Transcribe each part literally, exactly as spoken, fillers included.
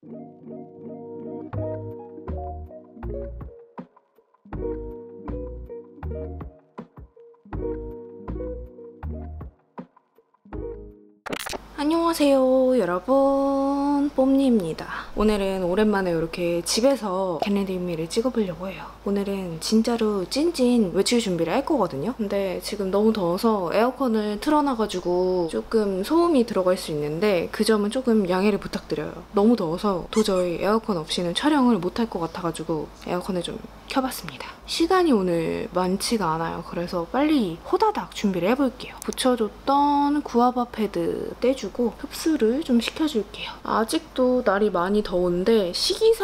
안녕하세요 여러분, 뽐니입니다. 오늘은 오랜만에 이렇게 집에서 겟레디미를 찍어보려고 해요. 오늘은 진짜로 찐찐 외출 준비를 할 거거든요. 근데 지금 너무 더워서 에어컨을 틀어놔가지고 조금 소음이 들어갈 수 있는데 그 점은 조금 양해를 부탁드려요. 너무 더워서 도저히 에어컨 없이는 촬영을 못할 것 같아가지고 에어컨을 좀 켜봤습니다. 시간이 오늘 많지가 않아요. 그래서 빨리 호다닥 준비를 해볼게요. 붙여줬던 구아바 패드 떼주고 흡수를 좀 시켜줄게요. 아직도 날이 많이 더운데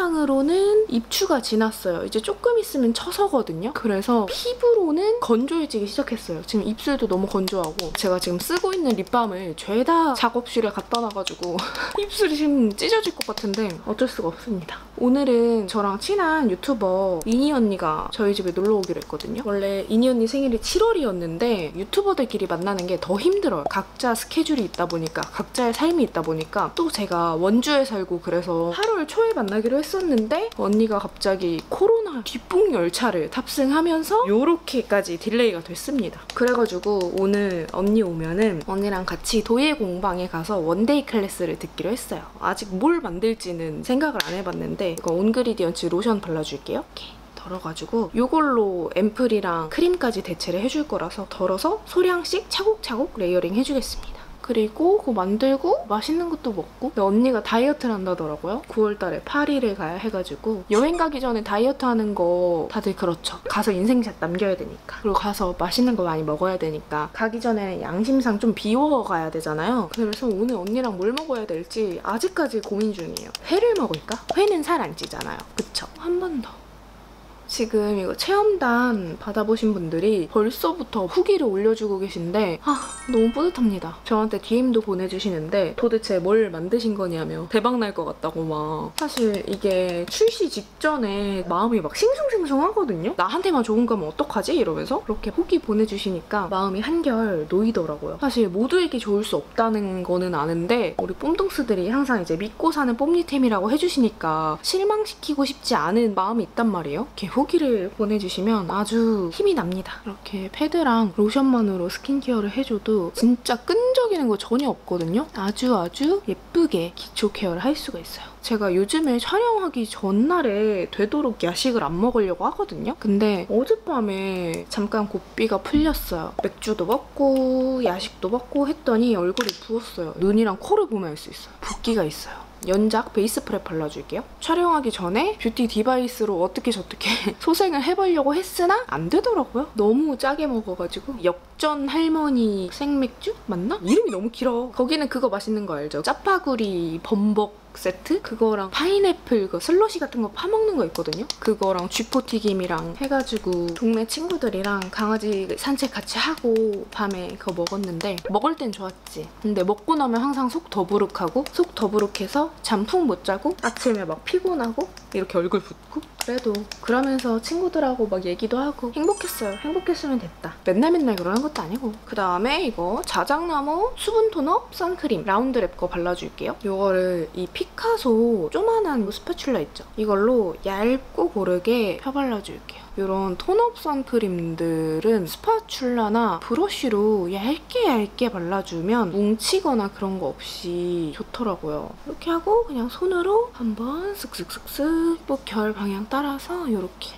시기상으로는 입추가 지났어요. 이제 조금 있으면 처서거든요. 그래서 피부로는 건조해지기 시작했어요. 지금 입술도 너무 건조하고 제가 지금 쓰고 있는 립밤을 죄다 작업실에 갖다 놔가지고 입술이 지금 찢어질 것 같은데 어쩔 수가 없습니다. 오늘은 저랑 친한 유튜버 이니 언니가 저희 집에 놀러 오기로 했거든요. 원래 이니 언니 생일이 칠월이었는데 유튜버들끼리 만나는 게 더 힘들어요. 각자 스케줄이 있다 보니까, 각자의 삶이 있다 보니까. 또 제가 원주에 살고 그래서 팔월 초에 만나기로 했었는데 언니가 갑자기 코로나 뒷북 열차를 탑승하면서 요렇게까지 딜레이가 됐습니다. 그래가지고 오늘 언니 오면은 언니랑 같이 도예 공방에 가서 원데이 클래스를 듣기로 했어요. 아직 뭘 만들지는 생각을 안 해봤는데 이거 온그리디언츠 로션 발라줄게요. 이렇게 덜어가지고 이걸로 앰플이랑 크림까지 대체를 해줄 거라서 덜어서 소량씩 차곡차곡 레이어링 해주겠습니다. 그리고 그거 만들고 맛있는 것도 먹고. 언니가 다이어트를 한다더라고요. 구월달에 파리를 가야 해가지고 여행 가기 전에 다이어트 하는 거 다들 그렇죠. 가서 인생샷 남겨야 되니까. 그리고 가서 맛있는 거 많이 먹어야 되니까 가기 전에는 양심상 좀 비워 가야 되잖아요. 그래서 오늘 언니랑 뭘 먹어야 될지 아직까지 고민 중이에요. 회를 먹을까? 회는 살 안 찌잖아요. 그쵸? 한 번 더. 지금 이거 체험단 받아보신 분들이 벌써부터 후기를 올려주고 계신데 아 너무 뿌듯합니다. 저한테 디엠도 보내주시는데 도대체 뭘 만드신 거냐며 대박 날 것 같다고 막. 사실 이게 출시 직전에 마음이 막 싱숭생숭하거든요. 나한테만 좋은 거면 어떡하지? 이러면서 그렇게 후기 보내주시니까 마음이 한결 놓이더라고요. 사실 모두에게 좋을 수 없다는 거는 아는데 우리 뽐동스들이 항상 이제 믿고 사는 뽐니템이라고 해주시니까 실망시키고 싶지 않은 마음이 있단 말이에요. 이렇게 후기를 보내주시면 아주 힘이 납니다. 이렇게 패드랑 로션만으로 스킨케어를 해줘도 진짜 끈적이는 거 전혀 없거든요. 아주 아주 예쁘게 기초 케어를 할 수가 있어요. 제가 요즘에 촬영하기 전날에 되도록 야식을 안 먹으려고 하거든요. 근데 어젯밤에 잠깐 고삐가 풀렸어요. 맥주도 먹고 야식도 먹고 했더니 얼굴이 부었어요. 눈이랑 코를 보면 알 수 있어요. 붓기가 있어요. 연작 베이스 프랩 발라줄게요. 촬영하기 전에 뷰티 디바이스로 어떻게 저떻게 소생을 해보려고 했으나 안 되더라고요. 너무 짜게 먹어가지고. 역전 할머니 생맥주? 맞나? 이름이 너무 길어. 거기는 그거 맛있는 거 알죠? 짜파구리 범벅 세트? 그거랑 파인애플 그 슬러시 같은 거 파먹는 거 있거든요? 그거랑 쥐포 튀김이랑 해가지고 동네 친구들이랑 강아지 산책 같이 하고 밤에 그거 먹었는데 먹을 땐 좋았지. 근데 먹고 나면 항상 속 더부룩하고 속 더부룩해서 잠 푹 못 자고 아침에 막 피곤하고 이렇게 얼굴 붓고. 그래도 그러면서 친구들하고 막 얘기도 하고 행복했어요. 행복했으면 됐다. 맨날 맨날 그러는 것도 아니고. 그 다음에 이거 자작나무 수분 톤업 선크림 라운드랩 거 발라줄게요. 이거를 이 피카소 조만한 스파츌라 있죠? 이걸로 얇고 고르게 펴발라줄게요. 이런 톤업 선크림들은 스파츌라나 브러쉬로 얇게 얇게 발라주면 뭉치거나 그런 거 없이 좋더라고요. 이렇게 하고 그냥 손으로 한번 쓱쓱쓱쓱 또 결 방향 따라서 이렇게.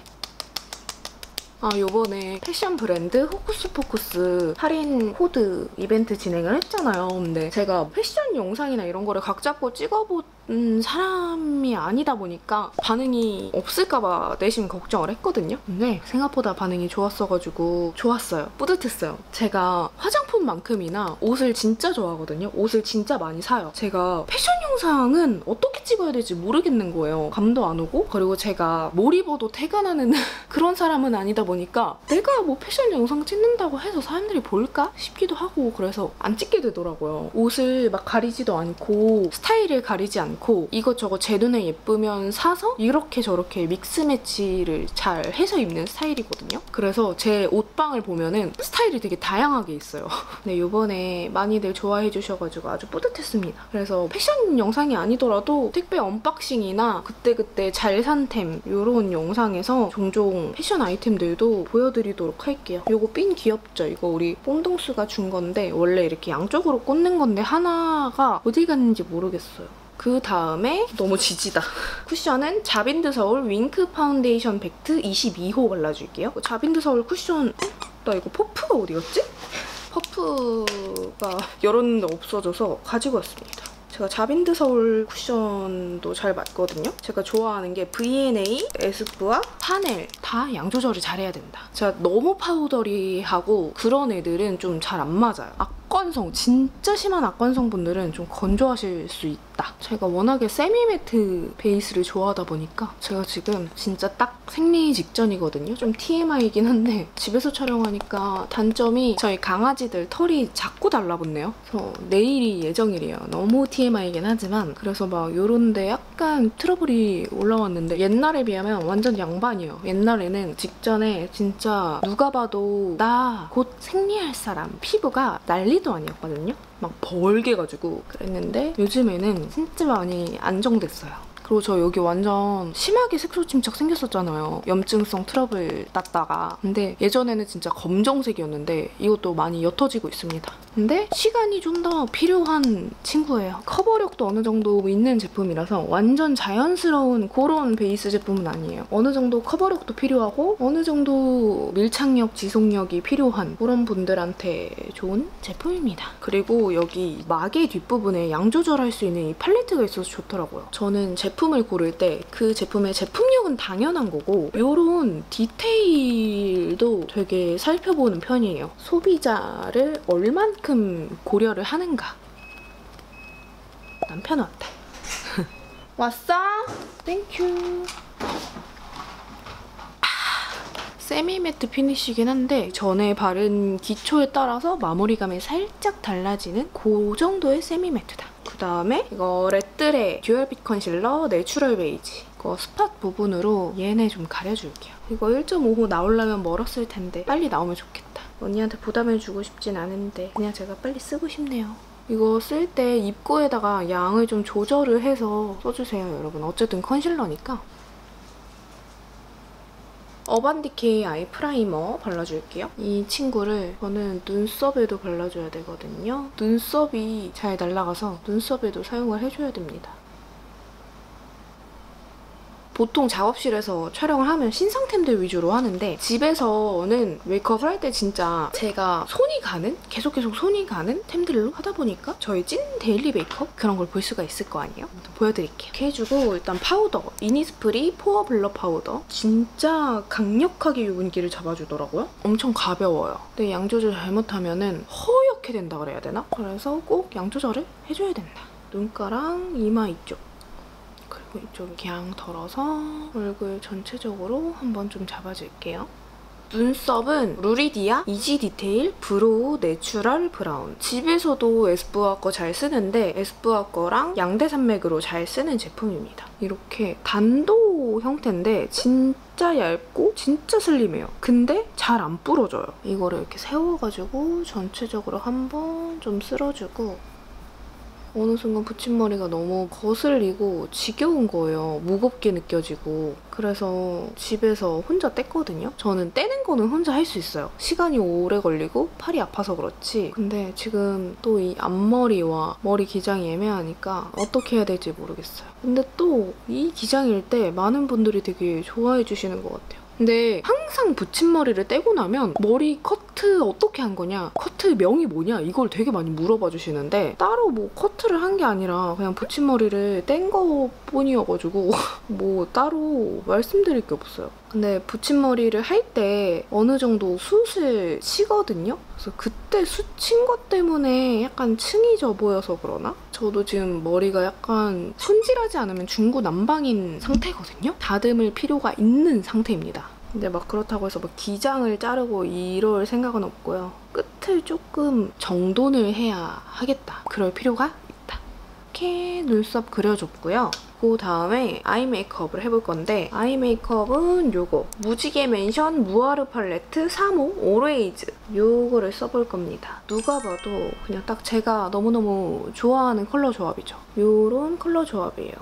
아, 요번에 패션 브랜드 호쿠스포쿠스 할인 코드 이벤트 진행을 했잖아요. 근데 제가 패션 영상이나 이런 거를 각 잡고 찍어본 사람이 아니다 보니까 반응이 없을까봐 내심 걱정을 했거든요. 근데 생각보다 반응이 좋았어가지고 좋았어요. 뿌듯했어요. 제가 화장품만큼이나 옷을 진짜 좋아하거든요. 옷을 진짜 많이 사요. 제가 패션 영상은 어떻게 찍어야 될지 모르겠는 거예요. 감도 안 오고. 그리고 제가 뭘 입어도 태가 나는 그런 사람은 아니다 보니까 보니까 내가 뭐 패션 영상 찍는다고 해서 사람들이 볼까 싶기도 하고. 그래서 안 찍게 되더라고요. 옷을 막 가리지도 않고 스타일을 가리지 않고 않고 이것저것 제 눈에 예쁘면 사서 이렇게 저렇게 믹스 매치를 잘 해서 입는 스타일이거든요. 그래서 제 옷방을 보면은 스타일이 되게 다양하게 있어요. 네, 이번에 많이들 좋아해 주셔가지고 아주 뿌듯했습니다. 그래서 패션 영상이 아니더라도 택배 언박싱이나 그때그때 잘 산 템 이런 영상에서 종종 패션 아이템들도 보여드리도록 할게요. 이거 핀 귀엽죠? 이거 우리 뽕동수가 준 건데 원래 이렇게 양쪽으로 꽂는 건데 하나가 어디 갔는지 모르겠어요. 그 다음에 너무 지지다. 쿠션은 자빈드 서울 윙크 파운데이션 팩트 이십이 호 발라줄게요. 자빈드 서울 쿠션... 나 이거 퍼프가 어디 갔지? 퍼프가 열었는데 없어져서 가지고 왔습니다. 제가 자빈드 서울 쿠션도 잘 맞거든요. 제가 좋아하는 게 브이엔에이, 에스쁘아, 파넬 다 양 조절을 잘해야 된다. 제가 너무 파우더리하고 그런 애들은 좀 잘 안 맞아요. 악건성, 진짜 심한 악건성 분들은 좀 건조하실 수 있다. 제가 워낙에 세미매트 베이스를 좋아하다 보니까 제가 지금 진짜 딱 생리 직전이거든요. 좀 티엠아이이긴 한데 집에서 촬영하니까 단점이 저희 강아지들 털이 자꾸 달라붙네요. 그래서 내일이 예정일이에요. 너무 티엠아이이긴 하지만 그래서 막 요런데 약간 트러블이 올라왔는데 옛날에 비하면 완전 양반이에요. 옛날에는 직전에 진짜 누가 봐도 나 곧 생리할 사람 피부가 난리도 아니었거든요. 막 벌게가지고 그랬는데 요즘에는 진짜 많이 안정됐어요. 그리고 저 여기 완전 심하게 색소 침착 생겼었잖아요. 염증성 트러블 났다가. 근데 예전에는 진짜 검정색이었는데 이것도 많이 옅어지고 있습니다. 근데 시간이 좀 더 필요한 친구예요. 커버력도 어느 정도 있는 제품이라서 완전 자연스러운 그런 베이스 제품은 아니에요. 어느 정도 커버력도 필요하고 어느 정도 밀착력, 지속력이 필요한 그런 분들한테 좋은 제품입니다. 그리고 여기 막의 뒷부분에 양 조절할 수 있는 이 팔레트가 있어서 좋더라고요. 저는 제품을 고를 때 그 제품의 제품력은 당연한 거고 이런 디테일도 되게 살펴보는 편이에요. 소비자를 얼만큼 고려를 하는가. 남편 왔다. 왔어? 땡큐. 세미매트 피니쉬긴 한데 전에 바른 기초에 따라서 마무리감이 살짝 달라지는 그 정도의 세미매트다. 그 다음에 이거 레뜨레 듀얼빛 컨실러 내추럴 베이지. 이거 스팟 부분으로 얘네 좀 가려줄게요. 이거 일 점 오 호 나오려면 멀었을 텐데 빨리 나오면 좋겠다. 언니한테 부담을 주고 싶진 않은데 그냥 제가 빨리 쓰고 싶네요. 이거 쓸 때 입구에다가 양을 좀 조절을 해서 써주세요, 여러분. 어쨌든 컨실러니까. 어반디케이 아이 프라이머 발라줄게요. 이 친구를 저는 눈썹에도 발라줘야 되거든요. 눈썹이 잘 날아가서 눈썹에도 사용을 해줘야 됩니다. 보통 작업실에서 촬영을 하면 신상템들 위주로 하는데 집에서는 메이크업을 할 때 진짜 제가 손이 가는? 계속 계속 손이 가는 템들로 하다 보니까 저희 찐 데일리 메이크업? 그런 걸 볼 수가 있을 거 아니에요? 보여드릴게요. 이렇게 해주고 일단 파우더. 이니스프리 포어 블러 파우더. 진짜 강력하게 유분기를 잡아주더라고요. 엄청 가벼워요. 근데 양 조절 잘못하면은 허옇게 된다 그래야 되나? 그래서 꼭 양 조절을 해줘야 된다. 눈가랑 이마 이쪽. 그리고 이쪽 그냥 덜어서 얼굴 전체적으로 한번 좀 잡아줄게요. 눈썹은 루리디아 이지 디테일 브로우 내추럴 브라운. 집에서도 에스쁘아 거 잘 쓰는데 에스쁘아 거랑 양대 산맥으로 잘 쓰는 제품입니다. 이렇게 단도 형태인데 진짜 얇고 진짜 슬림해요. 근데 잘 안 부러져요. 이거를 이렇게 세워가지고 전체적으로 한번 좀 쓸어주고 어느 순간 붙임머리가 너무 거슬리고 지겨운 거예요. 무겁게 느껴지고. 그래서 집에서 혼자 뗐거든요. 저는 떼는 거는 혼자 할 수 있어요. 시간이 오래 걸리고 팔이 아파서 그렇지. 근데 지금 또 이 앞머리와 머리 기장이 애매하니까 어떻게 해야 될지 모르겠어요. 근데 또 이 기장일 때 많은 분들이 되게 좋아해 주시는 것 같아요. 근데 항상 붙임머리를 떼고 나면 머리 커트 어떻게 한 거냐, 커트 명이 뭐냐 이걸 되게 많이 물어봐 주시는데 따로 뭐 커트를 한 게 아니라 그냥 붙임머리를 뗀 거뿐이어가지고 뭐 따로 말씀드릴 게 없어요. 근데 붙임머리를 할 때 어느 정도 숱을 치거든요? 그래서 그때 숱 친 것 때문에 약간 층이 져 보여서 그러나? 저도 지금 머리가 약간 손질하지 않으면 중구난방인 상태거든요? 다듬을 필요가 있는 상태입니다. 근데 막 그렇다고 해서 막 기장을 자르고 이럴 생각은 없고요. 끝을 조금 정돈을 해야 하겠다. 그럴 필요가 있다. 이렇게 눈썹 그려줬고요. 그 다음에 아이 메이크업을 해볼 건데 아이 메이크업은 요거 무지개 맨션 무아르 팔레트 삼 호 오레이즈 요거를 써볼 겁니다. 누가 봐도 그냥 딱 제가 너무너무 좋아하는 컬러 조합이죠. 요런 컬러 조합이에요.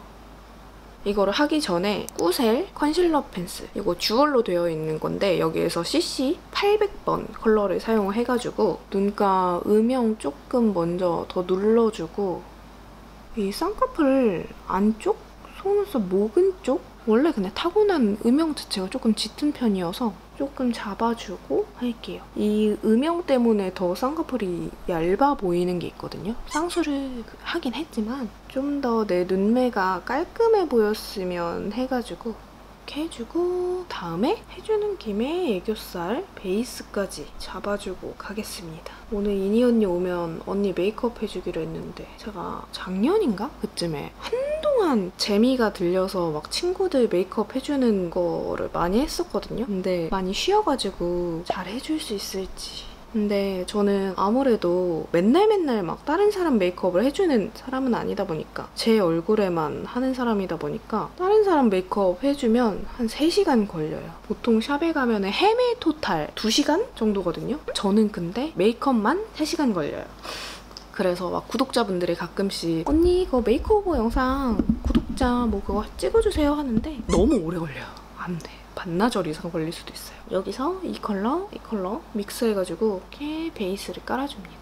이거를 하기 전에 꾸셀 컨실러 펜슬 이거 듀얼로 되어 있는 건데 여기에서 씨씨 팔백 번 컬러를 사용해가지고 눈가 음영 조금 먼저 더 눌러주고 이 쌍꺼풀 안쪽? 속눈썹 모근 쪽? 원래 그냥 타고난 음영 자체가 조금 짙은 편이어서 조금 잡아주고 할게요. 이 음영 때문에 더 쌍꺼풀이 얇아 보이는 게 있거든요. 쌍수를 하긴 했지만 좀 더 내 눈매가 깔끔해 보였으면 해가지고 이렇게 해주고 다음에 해주는 김에 애교살 베이스까지 잡아주고 가겠습니다. 오늘 이니 언니 오면 언니 메이크업 해주기로 했는데 제가 작년인가? 그쯤에 한동안 재미가 들려서 막 친구들 메이크업 해주는 거를 많이 했었거든요. 근데 많이 쉬어가지고 잘 해줄 수 있을지. 근데 저는 아무래도 맨날 맨날 막 다른 사람 메이크업을 해주는 사람은 아니다 보니까 제 얼굴에만 하는 사람이다 보니까 다른 사람 메이크업 해주면 한 세 시간 걸려요. 보통 샵에 가면 헤매 토탈 두 시간 정도거든요. 저는 근데 메이크업만 세 시간 걸려요. 그래서 막 구독자분들이 가끔씩 언니 이거 메이크오버 영상 구독자 뭐 그거 찍어주세요 하는데 너무 오래 걸려요. 안 돼. 반나절 이상 걸릴 수도 있어요. 여기서 이 컬러, 이 컬러 믹스해가지고 이렇게 베이스를 깔아줍니다.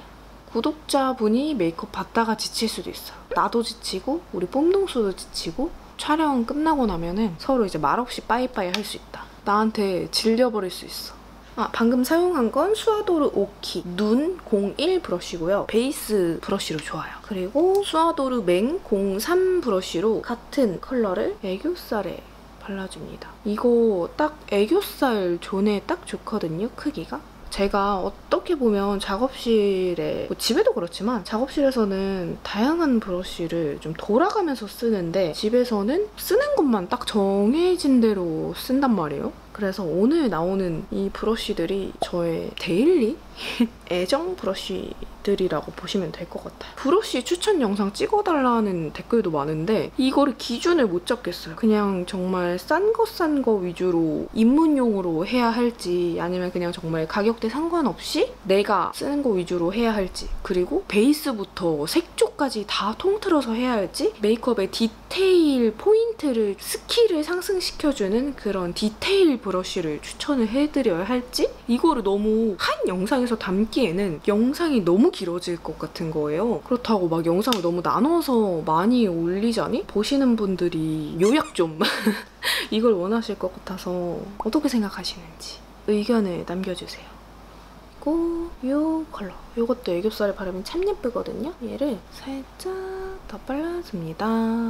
구독자분이 메이크업 받다가 지칠 수도 있어요. 나도 지치고 우리 뽐동수도 지치고 촬영 끝나고 나면은 서로 이제 말없이 빠이빠이 할 수 있다. 나한테 질려버릴 수 있어. 아, 방금 사용한 건 수아도르 오키 눈 공일 브러쉬고요. 베이스 브러쉬로 좋아요. 그리고 수아도르 맹 공삼 브러쉬로 같은 컬러를 애교살에 발라줍니다. 이거 딱 애교살 존에 딱 좋거든요, 크기가. 제가 어떻게 보면 작업실에, 뭐 집에도 그렇지만 작업실에서는 다양한 브러쉬를 좀 돌아가면서 쓰는데 집에서는 쓰는 것만 딱 정해진 대로 쓴단 말이에요. 그래서 오늘 나오는 이 브러쉬들이 저의 데일리 애정 브러쉬들이라고 보시면 될 것 같아요. 브러쉬 추천 영상 찍어달라는 댓글도 많은데 이거를 기준을 못 잡겠어요. 그냥 정말 싼 거 싼 거 위주로 입문용으로 해야 할지 아니면 그냥 정말 가격대 상관없이 내가 쓰는 거 위주로 해야 할지 그리고 베이스부터 색조까지 다 통틀어서 해야 할지 메이크업의 디테일 포인트를 스킬을 상승시켜주는 그런 디테일 브러쉬를 추천을 해드려야 할지 이거를 너무 한 영상에서 담기에는 영상이 너무 길어질 것 같은 거예요. 그렇다고 막 영상을 너무 나눠서 많이 올리자니 보시는 분들이 요약 좀 이걸 원하실 것 같아서 어떻게 생각하시는지 의견을 남겨주세요. 그리고 이 컬러 이것도 애교살에 바르면 참 예쁘거든요. 얘를 살짝 더 발라줍니다.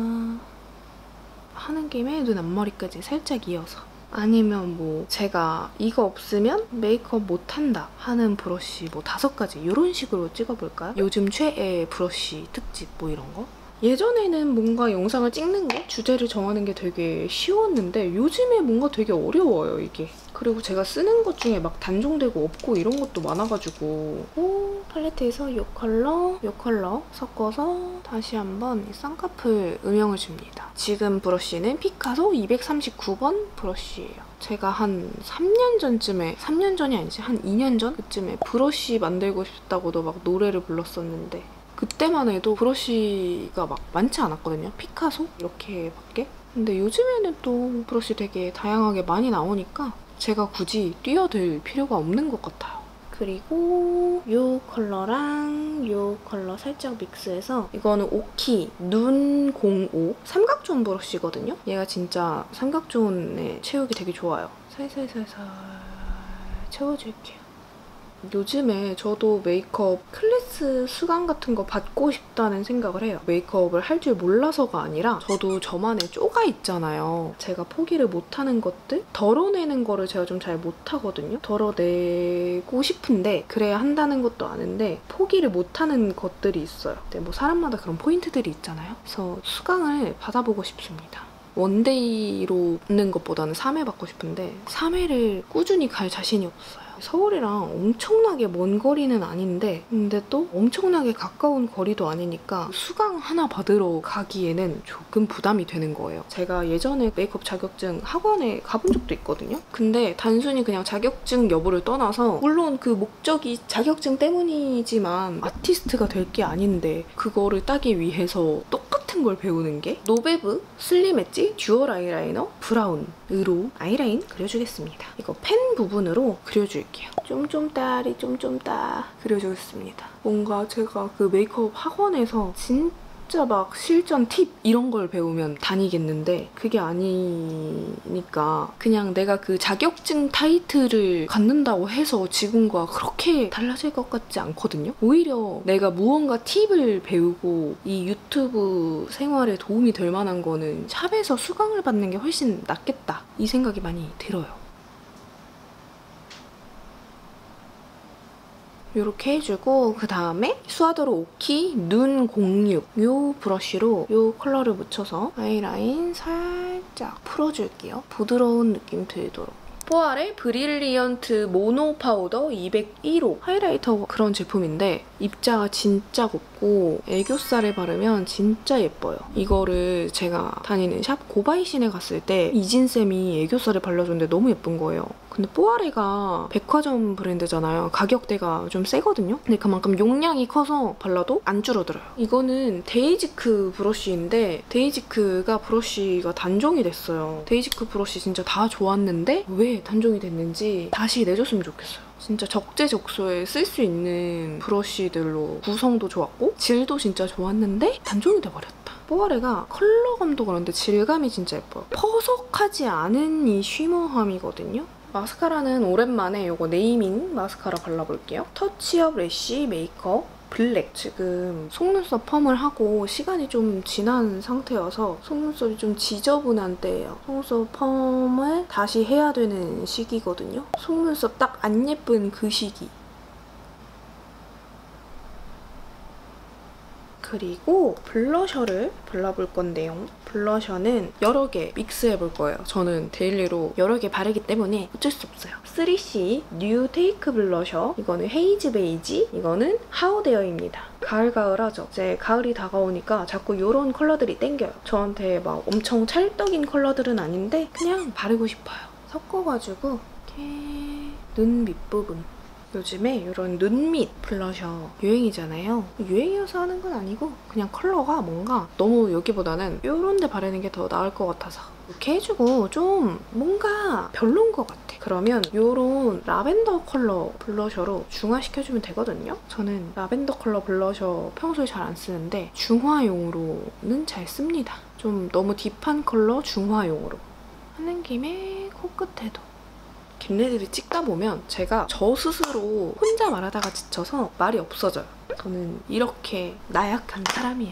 하는 김에 눈 앞머리까지 살짝 이어서 아니면 뭐 제가 이거 없으면 메이크업 못한다 하는 브러쉬 뭐 다섯 가지 이런 식으로 찍어볼까요? 요즘 최애 브러쉬 특집 뭐 이런 거? 예전에는 뭔가 영상을 찍는 거, 주제를 정하는 게 되게 쉬웠는데 요즘에 뭔가 되게 어려워요, 이게. 그리고 제가 쓰는 것 중에 막 단종되고 없고 이런 것도 많아가지고 오, 팔레트에서 이 컬러, 이 컬러 섞어서 다시 한번 이 쌍꺼풀 음영을 줍니다. 지금 브러쉬는 피카소 이백삼십구 번 브러쉬예요. 제가 한 삼 년 전쯤에, 삼 년 전이 아니지, 한 이 년 전? 그쯤에 브러쉬 만들고 싶다고도 막 노래를 불렀었는데 그때만 해도 브러쉬가 막 많지 않았거든요. 피카소? 이렇게밖에? 근데 요즘에는 또 브러쉬 되게 다양하게 많이 나오니까 제가 굳이 뛰어들 필요가 없는 것 같아요. 그리고 이 컬러랑 이 컬러 살짝 믹스해서 이거는 오키 눈 공오 삼각존 브러쉬거든요. 얘가 진짜 삼각존에 채우기 되게 좋아요. 살살살살 채워줄게요. 요즘에 저도 메이크업 클래스 수강 같은 거 받고 싶다는 생각을 해요. 메이크업을 할 줄 몰라서가 아니라 저도 저만의 쪼가 있잖아요. 제가 포기를 못하는 것들? 덜어내는 거를 제가 좀 잘 못하거든요. 덜어내고 싶은데 그래야 한다는 것도 아는데 포기를 못하는 것들이 있어요. 근데 뭐 사람마다 그런 포인트들이 있잖아요. 그래서 수강을 받아보고 싶습니다. 원데이로 받는 것보다는 삼 회 받고 싶은데 삼 회를 꾸준히 갈 자신이 없어요. 서울이랑 엄청나게 먼 거리는 아닌데 근데 또 엄청나게 가까운 거리도 아니니까 수강 하나 받으러 가기에는 조금 부담이 되는 거예요. 제가 예전에 메이크업 자격증 학원에 가본 적도 있거든요. 근데 단순히 그냥 자격증 여부를 떠나서 물론 그 목적이 자격증 때문이지만 아티스트가 될 게 아닌데 그거를 따기 위해서 똑같은 걸 배우는 게 노베브 슬림 엣지 듀얼 아이라이너 브라운으로 아이라인 그려주겠습니다. 이거 펜 부분으로 그려줄게요. 쫌쫌따리 쫌쫌따 그려주겠습니다. 뭔가 제가 그 메이크업 학원에서 진짜 진짜 막 실전 팁 이런 걸 배우면 다니겠는데 그게 아니니까 그냥 내가 그 자격증 타이틀을 갖는다고 해서 지금과 그렇게 달라질 것 같지 않거든요. 오히려 내가 무언가 팁을 배우고 이 유튜브 생활에 도움이 될 만한 거는 샵에서 수강을 받는 게 훨씬 낫겠다 이 생각이 많이 들어요. 이렇게 해주고 그 다음에 수아도로 오키 눈 공육 이 브러쉬로 이 컬러를 묻혀서 아이라인 살짝 풀어줄게요. 부드러운 느낌 들도록. 뽀아레 브릴리언트 모노 파우더 이백일 호 하이라이터 그런 제품인데 입자가 진짜 곱고 애교살에 바르면 진짜 예뻐요. 이거를 제가 다니는 샵 고바이신에 갔을 때 이진쌤이 애교살에 발라줬는데 너무 예쁜 거예요. 근데 뽀아레가 백화점 브랜드잖아요. 가격대가 좀 세거든요. 근데 그만큼 용량이 커서 발라도 안 줄어들어요. 이거는 데이지크 브러쉬인데 데이지크가 브러쉬가 단종이 됐어요. 데이지크 브러쉬 진짜 다 좋았는데 왜 단종이 됐는지 다시 내줬으면 좋겠어요. 진짜 적재적소에 쓸 수 있는 브러쉬들로 구성도 좋았고 질도 진짜 좋았는데 단종이 돼버렸다. 뽀아레가 컬러감도 그런데 질감이 진짜 예뻐요. 퍼석하지 않은 이 쉬머함이거든요. 마스카라는 오랜만에 이거 네이밍 마스카라 발라볼게요. 터치업 래쉬 메이크업 블랙. 지금 속눈썹 펌을 하고 시간이 좀 지난 상태여서 속눈썹이 좀 지저분한 때예요. 속눈썹 펌을 다시 해야 되는 시기거든요. 속눈썹 딱 안 예쁜 그 시기. 그리고 블러셔를 발라볼 건데요. 블러셔는 여러 개 믹스해볼 거예요. 저는 데일리로 여러 개 바르기 때문에 어쩔 수 없어요. 쓰리씨 뉴 테이크 블러셔. 이거는 헤이즈 베이지, 이거는 하우데어입니다. 가을가을하죠. 이제 가을이 다가오니까 자꾸 이런 컬러들이 땡겨요. 저한테 막 엄청 찰떡인 컬러들은 아닌데 그냥 바르고 싶어요. 섞어가지고 이렇게 눈 밑부분. 요즘에 이런 눈밑 블러셔 유행이잖아요. 유행이어서 하는 건 아니고 그냥 컬러가 뭔가 너무 여기보다는 이런 데 바르는 게 더 나을 것 같아서 이렇게 해주고 좀 뭔가 별론 것 같아. 그러면 이런 라벤더 컬러 블러셔로 중화시켜주면 되거든요. 저는 라벤더 컬러 블러셔 평소에 잘 안 쓰는데 중화용으로는 잘 씁니다. 좀 너무 딥한 컬러 중화용으로. 하는 김에 코끝에도. 겟레디를 찍다 보면 제가 저 스스로 혼자 말하다가 지쳐서 말이 없어져요. 저는 이렇게 나약한 사람이에요.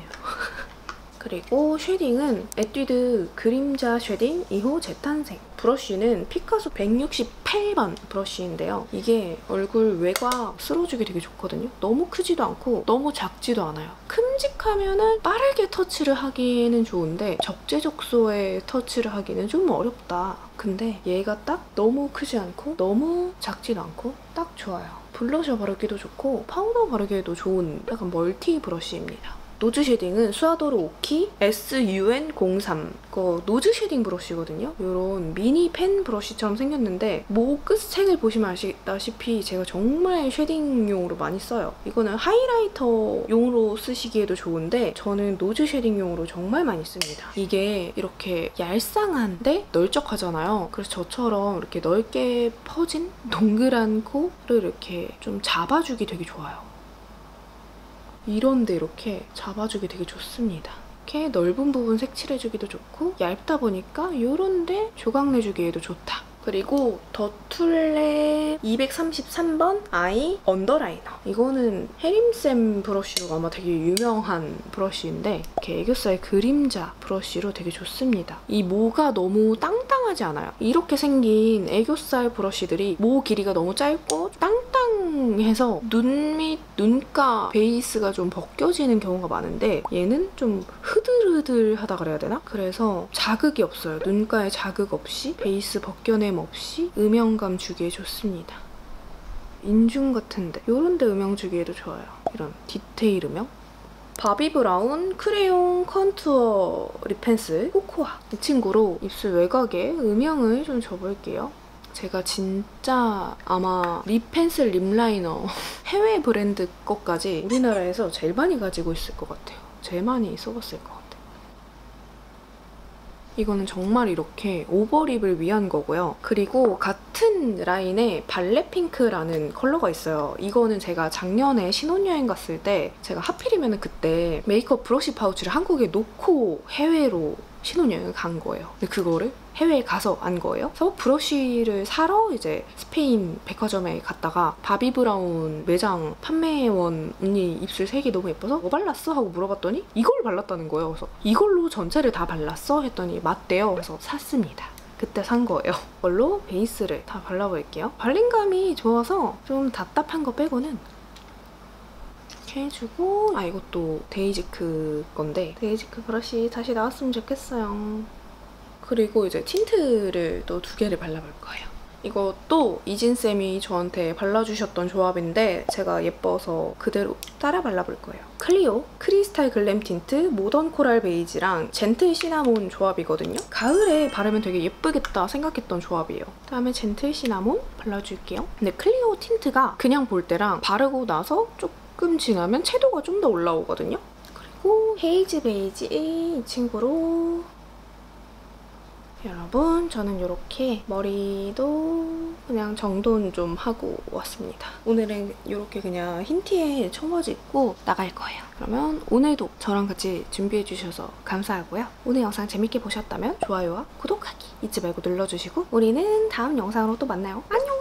그리고 쉐딩은 에뛰드 그림자 쉐딩 이 호 재탄생. 브러쉬는 피카소 백육십팔 번 브러쉬인데요. 이게 얼굴 외곽 쓸어주기 되게 좋거든요. 너무 크지도 않고 너무 작지도 않아요. 큼직하면은 빠르게 터치를 하기에는 좋은데 적재적소에 터치를 하기는 좀 어렵다. 근데 얘가 딱 너무 크지 않고 너무 작지도 않고 딱 좋아요. 블러셔 바르기도 좋고 파우더 바르기에도 좋은 약간 멀티 브러쉬입니다. 노즈 쉐딩은 수아도로 오키 에스 유 엔 공삼 이거 노즈 쉐딩 브러쉬거든요. 이런 미니 펜 브러쉬처럼 생겼는데 목 끝색을 보시면 아시다시피 제가 정말 쉐딩용으로 많이 써요. 이거는 하이라이터용으로 쓰시기에도 좋은데 저는 노즈 쉐딩용으로 정말 많이 씁니다. 이게 이렇게 얄쌍한데 널쩍하잖아요. 그래서 저처럼 이렇게 넓게 퍼진 동그란 코를 이렇게 좀 잡아주기 되게 좋아요. 이런데 이렇게 잡아주기 되게 좋습니다. 이렇게 넓은 부분 색칠해주기도 좋고 얇다 보니까 이런데 조각 내주기에도 좋다. 그리고 더툴레 이백삼십삼 번 아이 언더라이너. 이거는 해림쌤 브러쉬로 아마 되게 유명한 브러쉬인데 이렇게 애교살 그림자 브러쉬로 되게 좋습니다. 이 모가 너무 땅땅하지 않아요. 이렇게 생긴 애교살 브러쉬들이 모 길이가 너무 짧고 땅땅해서 눈 밑 눈가 베이스가 좀 벗겨지는 경우가 많은데 얘는 좀 흐들흐들하다 그래야 되나? 그래서 자극이 없어요. 눈가에 자극 없이 베이스 벗겨냄 없이 음영감 주기에 좋습니다. 인중 같은데 이런 데 음영 주기에도 좋아요. 이런 디테일 음영. 바비 브라운 크레용 컨투어 립 펜슬 코코아. 이 친구로 입술 외곽에 음영을 좀 줘볼게요. 제가 진짜 아마 립 펜슬 립 라이너 해외 브랜드 것까지 우리나라에서 제일 많이 가지고 있을 것 같아요. 제일 많이 써봤을 것 같아요. 이거는 정말 이렇게 오버립을 위한 거고요. 그리고 같은 라인에 발레 핑크라는 컬러가 있어요. 이거는 제가 작년에 신혼여행 갔을 때 제가 하필이면 그때 메이크업 브러쉬 파우치를 한국에 놓고 해외로 신혼여행을 간 거예요. 근데 그거를 해외에 가서 안 거예요. 그래서 브러쉬를 사러 이제 스페인 백화점에 갔다가 바비 브라운 매장 판매원 언니 입술 색이 너무 예뻐서 뭐 발랐어? 하고 물어봤더니 이걸 발랐다는 거예요. 그래서 이걸로 전체를 다 발랐어? 했더니 맞대요. 그래서 샀습니다. 그때 산 거예요. 이걸로 베이스를 다 발라볼게요. 발림감이 좋아서 좀 답답한 거 빼고는 이렇게 해주고, 아 이것도 데이지크 건데 데이지크 브러쉬 다시 나왔으면 좋겠어요. 그리고 이제 틴트를 또 두 개를 발라볼 거예요. 이것도 이진쌤이 저한테 발라주셨던 조합인데 제가 예뻐서 그대로 따라 발라볼 거예요. 클리오 크리스탈 글램 틴트 모던 코랄 베이지랑 젠틀 시나몬 조합이거든요. 가을에 바르면 되게 예쁘겠다 생각했던 조합이에요. 다음에 젠틀 시나몬 발라줄게요. 근데 클리오 틴트가 그냥 볼 때랑 바르고 나서 조금 지나면 채도가 좀 더 올라오거든요. 그리고 헤이즈 베이지 이 친구로 여러분, 저는 이렇게 머리도 그냥 정돈 좀 하고 왔습니다. 오늘은 이렇게 그냥 흰 티에 청바지 입고 나갈 거예요. 그러면 오늘도 저랑 같이 준비해주셔서 감사하고요. 오늘 영상 재밌게 보셨다면 좋아요와 구독하기 잊지 말고 눌러주시고 우리는 다음 영상으로 또 만나요. 안녕!